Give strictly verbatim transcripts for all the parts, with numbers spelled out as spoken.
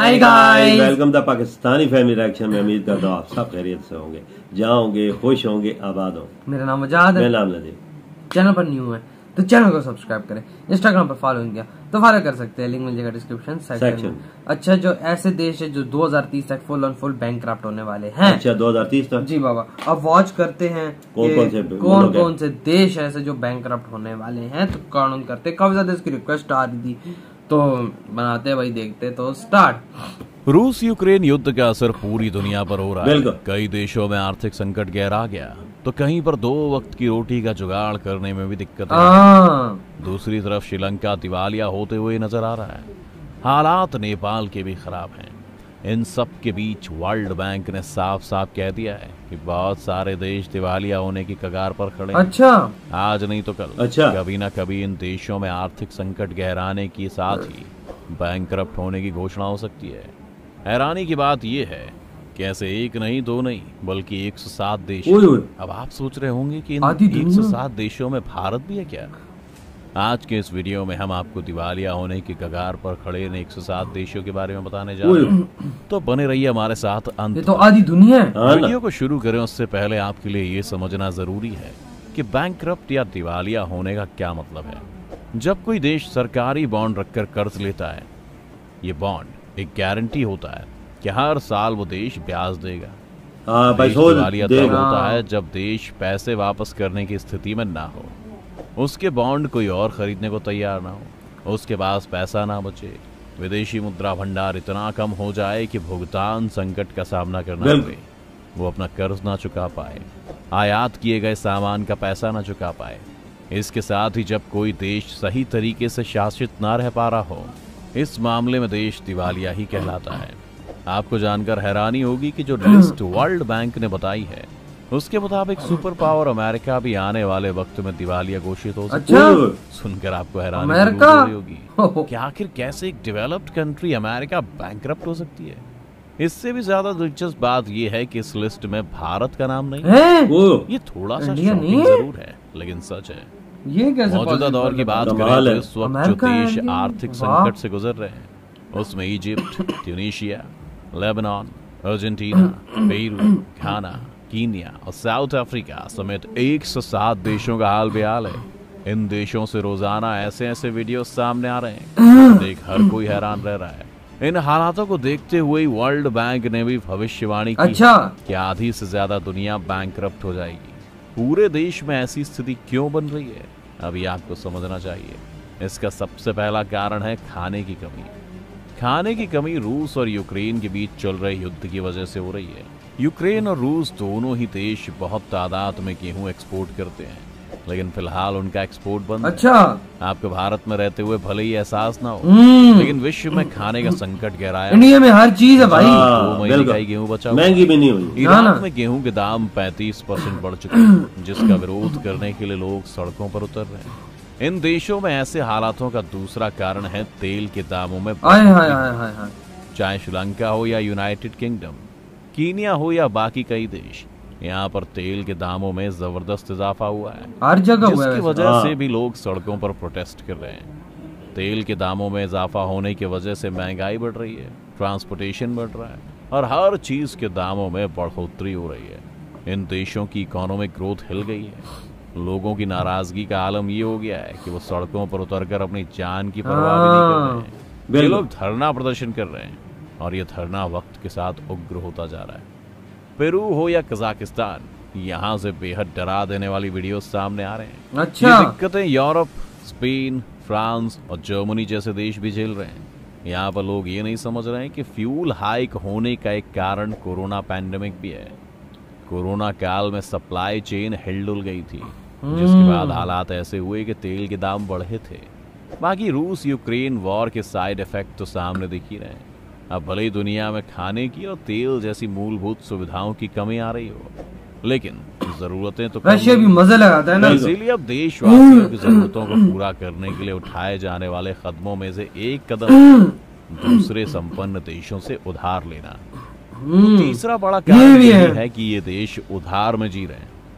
Hi guys, welcome the Pakistani family reaction में। उम्मीद करता हूँ आप सब खैरियत से होंगे, जहाँ होंगे खुश होंगे, आबाद होंगे। मेरा नाम आजाद है, मेरा नाम नदीम। चैनल पर न्यू है तो चैनल को सब्सक्राइब करें। इंस्टाग्राम पर फॉलो किया तो फॉलो कर सकते हैं, लिंक मिल जाएगा डिस्क्रिप्शन सेक्शन में। अच्छा, जो ऐसे देश है जो दो हज़ार तीस तक फुल ऑन फुल बैंकक्रप्ट होने वाले हैं। अच्छा, दो हज़ार तीस तक? जी बाबा। अब वॉच करते हैं कौन कौन से कौन कौन से देश ऐसे जो बैंकक्रप्ट होने वाले हैं। तो काउंट करते, काफी ज्यादा इसकी रिक्वेस्ट आ रही थी तो बनाते हैं भाई, देखते तो स्टार्ट। रूस यूक्रेन युद्ध का असर पूरी दुनिया पर हो रहा है। कई देशों में आर्थिक संकट गहरा गया तो कहीं पर दो वक्त की रोटी का जुगाड़ करने में भी दिक्कत है। दूसरी तरफ श्रीलंका दिवालिया होते हुए नजर आ रहा है। हालात नेपाल के भी खराब हैं। इन सब के बीच वर्ल्ड बैंक ने साफ साफ कह दिया है कि बहुत सारे देश दिवालिया होने की कगार पर खड़े हैं। अच्छा, आज नहीं तो कल अच्छा कभी ना कभी इन देशों में आर्थिक संकट गहराने के साथ ही बैंकक्रप्ट होने की घोषणा हो सकती है। हैरानी की बात यह है कि ऐसे एक नहीं, दो नहीं, बल्कि एक सौ सात देश। अब आप सोच रहे होंगे कि इन एक सौ सात देशों में भारत भी है क्या? आज के इस वीडियो में हम आपको दिवालिया होने की कगार पर खड़े इन एक सौ सात देशों के बारे में बताने जा रहे हैं, तो बने रहिए हमारे साथ अंत। ये तो आधी दुनिया है। वीडियो को शुरू करें उससे पहले आपके लिए ये समझना जरूरी है कि बैंकक्रप्ट या दिवालिया होने का क्या मतलब है। जब कोई देश सरकारी बॉन्ड रखकर कर्ज लेता है, ये बॉन्ड एक गारंटी होता है कि हर साल वो देश ब्याज देगा। देश दिवालिया तब होता है जब देश पैसे वापस करने की स्थिति में ना हो, उसके बॉन्ड कोई और खरीदने को तैयार ना हो, उसके पास पैसा ना बचे, विदेशी मुद्रा भंडार इतना कम हो जाए कि भुगतान संकट का सामना करना पड़े, वो अपना कर्ज ना चुका पाए, आयात किए गए सामान का पैसा ना चुका पाए। इसके साथ ही जब कोई देश सही तरीके से शासित ना रह पा रहा हो, इस मामले में देश दिवालिया ही कहलाता है। आपको जानकर हैरानी होगी कि जो लिस्ट वर्ल्ड बैंक ने बताई है उसके मुताबिक सुपर पावर अमेरिका भी आने वाले वक्त में दिवालिया घोषित हो सकता है। अच्छा? सुनकर आपको हैरानी अमेरिका होगी कि आखिर कैसे एक डेवलप्ड कंट्री अमेरिका बैंकक्रप्ट हो सकती है। इससे भी ज्यादा दिलचस्प बात यह है कि इस लिस्ट में भारत का नाम नहीं है। ये थोड़ा सा शॉकिंग जरूर है, लेकिन सच है। ये कैसे मौजूदा दौर की बात करें तो इस वक्त जो देश आर्थिक संकट से गुजर रहे हैं उसमें Egypt, Tunisia, Lebanon, Argentina, Peru, Ghana, Kenya और साउथ अफ्रीका समेत एक सौ सात देशों का हाल बेहाल है। इन देशों से रोजाना ऐसे ऐसे वीडियो सामने आ रहे हैं, देख हर कोई हैरान रह रहा है। इन हालातों को देखते हुए वर्ल्ड बैंक ने भी भविष्यवाणी की अच्छा? कि आधी से ज्यादा दुनिया बैंकक्रप्ट हो जाएगी। पूरे देश में ऐसी स्थिति क्यों बन रही है, अभी आपको समझना चाहिए। इसका सबसे पहला कारण है खाने की कमी। खाने की कमी रूस और यूक्रेन के बीच चल रहे युद्ध की वजह से हो रही है। यूक्रेन और रूस दोनों ही देश बहुत तादाद में गेहूं एक्सपोर्ट करते हैं, लेकिन फिलहाल उनका एक्सपोर्ट बंद। अच्छा? आपको भारत में रहते हुए भले ही एहसास ना हो, लेकिन विश्व में खाने का संकट गहराया। इंडिया में हर चीज है भाई। दो महीने का ही गेहूं बचा, महंगी भी नहीं हुई। ईरान में गेहूं के दाम पैंतीस परसेंट बढ़ चुके हैं, जिसका विरोध करने के लिए लोग सड़कों पर उतर रहे हैं। इन देशों में ऐसे हालातों का दूसरा कारण है तेल के दामों में। आए हाय हाय हाय हाय। चाहे श्रीलंका हो या यूनाइटेड किंगडम, कीनिया हो या बाकी कई देश, यहाँ पर तेल के दामों में जबरदस्त इजाफा हुआ है, हर जगह हुआ है। जिसकी वजह से भी लोग सड़कों पर प्रोटेस्ट कर रहे हैं। तेल के दामों में इजाफा होने की वजह से महंगाई बढ़ रही है, ट्रांसपोर्टेशन बढ़ रहा है और हर चीज के दामों में बढ़ोतरी हो रही है। इन देशों की इकोनॉमिक ग्रोथ हिल गई है। लोगों की नाराजगी का आलम ये हो गया है कि वो सड़कों पर उतरकर अपनी जान की परवाह भी नहीं कर रहे हैं। ये लोग धरना प्रदर्शन कर रहे हैं और ये धरना वक्त के साथ उग्र होता जा रहा है। पेरू हो या कजाकिस्तान, यहाँ से बेहद डरा देने वाली वीडियो सामने आ रहे हैं। अच्छा? ये दिक्कतें यूरोप, स्पेन, फ्रांस और जर्मनी जैसे देश भी झेल रहे हैं। यहाँ पर लोग ये नहीं समझ रहे हैं कि फ्यूल हाइक होने का एक कारण कोरोना पैंडेमिक भी है। कोरोना काल में सप्लाई चेन हिलडुल गई थी, जिसके बाद हालात ऐसे हुए कि तेल के दाम बढ़े थे। बाकी रूस यूक्रेन वॉर के साइड इफेक्ट तो सामने दिख ही रहे हैं। अब भले ही दुनिया में खाने की और तेल जैसी मूलभूत सुविधाओं की कमी आ रही हो, लेकिन जरूरतें तो रशिया भी मजे लगाता है ना। इसीलिए अब देशवासियों की जरूरतों को पूरा करने के लिए उठाए जाने वाले कदमों में से एक कदम दूसरे संपन्न देशों से उधार लेना। तो तीसरा बड़ा कारण ये है कि ये देश उधार में जी रहे हैं।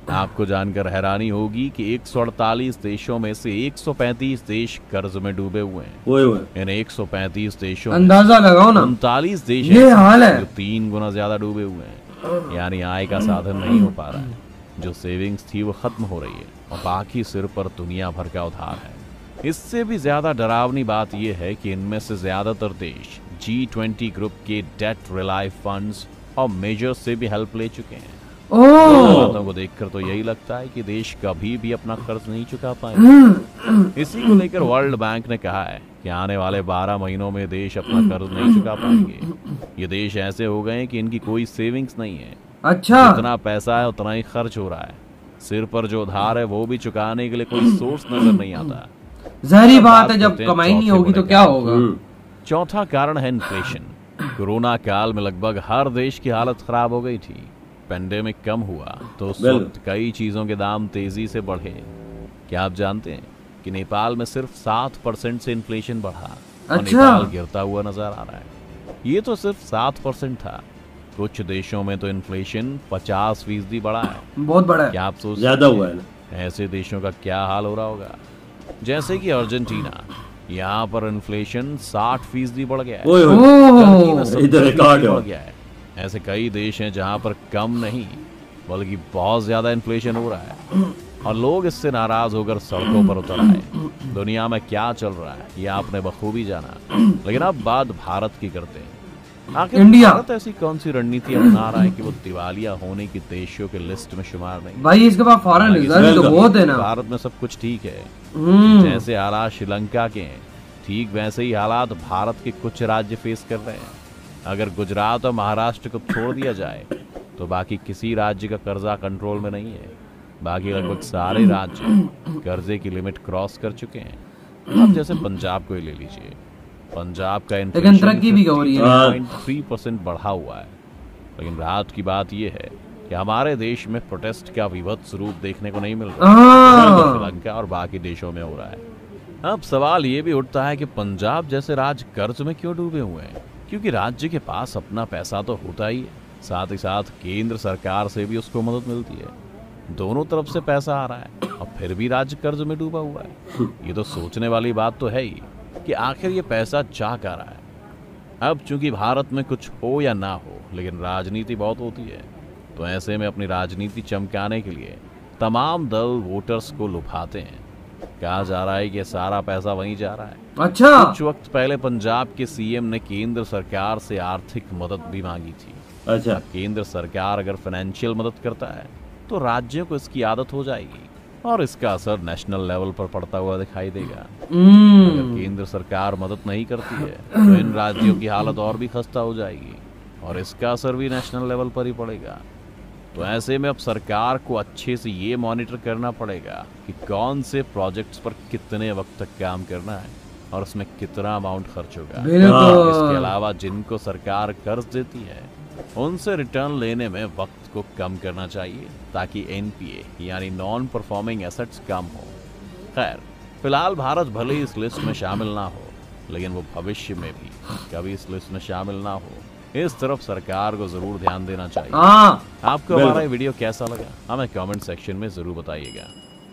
आपको जानकर हैरानी होगी कि एक सौ अड़तालीस देशों में से एक सौ पैंतीस देश कर्ज में डूबे हुए हैं। ओए ओए। इन एक सौ पैंतीस देशों अंदाजा लगाओ ना, उनतालीस देश ये हाल है जो तीन गुना ज्यादा डूबे हुए हैं, यानी आय का साधन नहीं हो पा रहा है। जो सेविंग्स थी वो खत्म हो रही है और बाकी सिर पर दुनिया भर का उधार है। इससे भी ज्यादा डरावनी बात यह है कि इनमें से ज्यादातर देश जी ट्वेंटी ग्रुप के डेट रिलाई फंड्स और मेजर्स से भी हेल्प ले चुके हैं। बातों को देखकर तो यही लगता है कि देश कभी भी अपना कर्ज नहीं चुका पाएंगे। इसी को लेकर वर्ल्ड बैंक ने कहा है कि आने वाले बारह महीनों में देश अपना कर्ज नहीं चुका पाएंगे। ये देश ऐसे हो गए हैं कि इनकी कोई सेविंग्स नहीं है। अच्छा, जितना पैसा है उतना ही खर्च हो रहा है। सिर पर जो उधार है वो भी चुकाने के लिए कोई सोर्स नजर नहीं आता। जहरी बात है, जब कमाई नहीं होगी तो क्या होगा। चौथा कारण है इन्फ्लेशन। कोरोना काल में लगभग हर देश की हालत खराब हो गई थी। पेंडेमिक कम हुआ तो उस वक्त कई चीजों के दाम तेजी से बढ़े। क्या आप जानते हैं कि नेपाल में सिर्फ सात परसेंट से इन्फ्लेशन बढ़ा और अच्छा। नेपाल गिरता हुआ नजर आ रहा है। ये तो सिर्फ सात परसेंट था। कुछ देशों में तो इन्फ्लेशन पचास फीसदी बढ़ा है। बहुत बड़ा है। क्या आप सोच ज्यादा हुआ है ना। ऐसे देशों का क्या हाल हो रहा होगा, जैसे कि अर्जेंटीना। यहाँ पर इन्फ्लेशन साठ फीसदी बढ़ गया है। ओए ओए। टर्की में सत्तर इधर रिकॉर्ड फीसदी है। बढ़ गया है। ऐसे कई देश हैं जहाँ पर कम नहीं बल्कि बहुत ज्यादा इन्फ्लेशन हो रहा है और लोग इससे नाराज होकर सड़कों पर उतर आए। दुनिया में क्या चल रहा है ये आपने बखूबी जाना। लेकिन अब बात भारत की करते हैं। आखिर इंडिया भारत ऐसी कौन सी रणनीति अपना रहा है कि वो दिवालिया होने की देशों के लिस्ट में शुमार नहीं? भाई इसके बाद फॉरेन रिजर्व तो बहुत है ना। भारत में सब कुछ ठीक है। हम्म। जैसे हालात श्रीलंका के हैं ठीक वैसे ही हालात भारत के कुछ राज्य फेस कर रहे हैं। अगर गुजरात और महाराष्ट्र को छोड़ दिया जाए तो बाकी किसी राज्य का कर्जा कंट्रोल में नहीं है। बाकी लगभग सारे राज्य कर्जे की लिमिट क्रॉस कर चुके हैं। अब जैसे पंजाब को ही ले लीजिए। पंजाब का लेकिन तरक्की भी हो रही है। थ्री परसेंट बढ़ा हुआ है। लेकिन रात की बात यह है कि हमारे देश में प्रोटेस्ट का विभत्स रूप देखने को नहीं मिल रहा। श्रीलंका और बाकी देशों में हो रहा है। अब सवाल ये भी उठता है कि पंजाब जैसे राज्य कर्ज में क्यों डूबे हुए हैं? क्योंकि राज्य के पास अपना पैसा तो होता ही है, साथ ही साथ केंद्र सरकार से भी उसको मदद मिलती है। दोनों तरफ से पैसा आ रहा है और फिर भी राज्य कर्ज में डूबा हुआ है। ये तो सोचने वाली बात तो है ही कि आखिर ये पैसा जा क्या रहा है। अब चूंकि भारत में कुछ हो या ना हो लेकिन राजनीति बहुत होती है, तो ऐसे में अपनी राजनीति चमकाने के लिए तमाम दल वोटर्स को लुभाते हैं। कहा जा रहा है कि सारा पैसा वहीं जा रहा है। अच्छा। कुछ वक्त पहले पंजाब के सीएम ने केंद्र सरकार से आर्थिक मदद भी मांगी थी। अच्छा। केंद्र सरकार अगर फाइनेंशियल मदद करता है तो राज्यों को इसकी आदत हो जाएगी और इसका असर नेशनल लेवल पर पड़ता हुआ दिखाई देगा। अगर केंद्र सरकार मदद नहीं करती है तो इन राज्यों की हालत और भी खस्ता हो जाएगी और इसका असर भी नेशनल लेवल पर ही पड़ेगा। तो ऐसे में अब सरकार को अच्छे से ये मॉनिटर करना पड़ेगा कि कौन से प्रोजेक्ट्स पर कितने वक्त तक काम करना है और उसमें कितना अमाउंट खर्च होगा। इसके अलावा जिनको सरकार कर्ज देती है उनसे रिटर्न लेने में वक्त को कम करना चाहिए ताकि एनपीए यानी नॉन परफॉर्मिंग एसेट्स कम हो। खैर फिलहाल भारत भले ही इस लिस्ट में शामिल ना हो लेकिन वो भविष्य में भी कभी इस लिस्ट में शामिल ना हो, इस तरफ सरकार को जरूर ध्यान देना चाहिए। आपको हमारा ये वीडियो कैसा लगा हमें कमेंट सेक्शन में जरूर बताइएगा।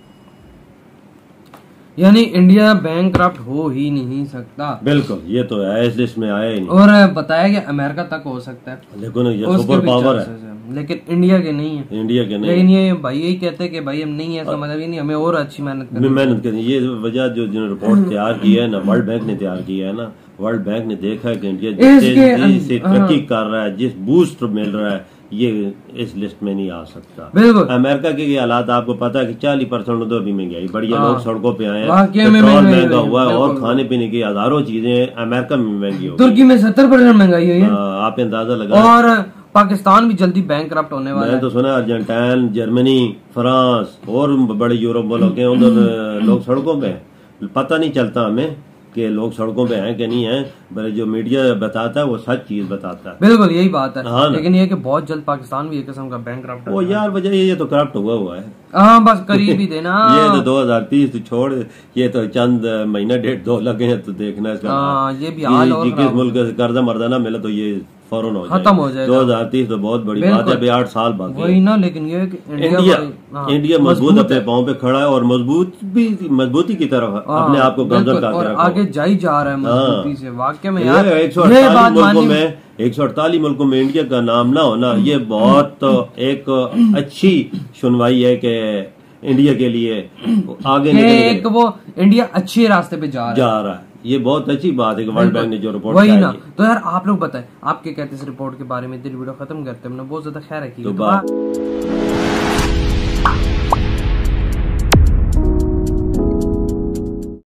यानी इंडिया बैंकक्रप्ट हो ही नहीं सकता। बिल्कुल, ये तो है, इस लिस्ट में आया ही नहीं। और बताया गया अमेरिका तक हो सकता है, लेकिन ये सुपर पावर है, लेकिन इंडिया के नहीं है। इंडिया के नहीं। लेकिन ये भाई यही कहते हैं कि भाई हम नहीं है, इसका मतलब ये नहीं, हमें और अच्छी मेहनत करनी मेहनत करनी। ये वजह जो जिन्होंने रिपोर्ट तैयार की है ना, वर्ल्ड बैंक ने तैयार किया है ना, वर्ल्ड बैंक ने देखा है कि इंडिया जिस तेजी से तरक्की कर रहा है, जिस बूस्ट मिल रहा है, ये इस लिस्ट में नहीं आ सकता। बिल्कुल। अमेरिका के हालात आपको पता है कि चालीस परसेंट उधर भी महंगाई, बढ़िया लोग सड़कों पे आए हैं, पेट्रोल महंगा हुआ है और खाने पीने की हजारों चीजें अमेरिका में महंगी हो गई। तुर्की में सत्तर परसेंट महंगाई हुई है, आप अंदाजा लगा। और पाकिस्तान भी जल्दी बैंकक्रप्ट होने वाला है। मैंने तो सुना अर्जेंटाइन, जर्मनी, फ्रांस और बड़े यूरोप मुल्क हैं, उधर लोग सड़कों पे हैं। पता नहीं चलता हमें कि लोग सड़कों पे हैं कि नहीं हैं, पर जो मीडिया बताता है वो सच चीज बताता है। बिल्कुल यही बात है। हाँ, लेकिन ये कि बहुत जल्द पाकिस्तान भी एक किस्म का बैंकक्रप्ट वो यार वजह ये तो करप्ट हुआ हुआ है। हाँ बस करीब ही देना। ये तो दो हजार तीस छोड़, ये तो चंद महीना डेढ़ दो लगे हैं, तो देखना इसका हाँ, ये भी हाल और किस मुल्क से कर्जा मर्दा ना मिले तो ये फौरन हो खत्म हो जाएगा। दो हजार तीस तो बहुत बड़ी बात है, अभी आठ साल बाकी वही ना। लेकिन ये कि इंडिया इंडिया, इंडिया मजबूत अपने पाँव पे खड़ा है और मजबूत भी मजबूती की तरफ अपने आप को गमजन करके आगे जा ही जा रहा है मजबूती से। वाकई में यार एक सौ अड़तालीस मुल्कों में एक सौ अड़तालीस मुल्कों में इंडिया का नाम ना होना ये बहुत एक अच्छी सुनवाई है कि इंडिया के लिए आगे एक वो इंडिया अच्छे रास्ते पे जा रहा है जा रहा है। ये बहुत अच्छी बात है कि वर्ल्ड बैंक ने जो रिपोर्ट वही ना। तो यार आप लोग बताएं आप क्या कहते हैं इस रिपोर्ट के बारे में। दिल वीडियो खत्म करते हैं, हमने बहुत ज्यादा खैर रखी।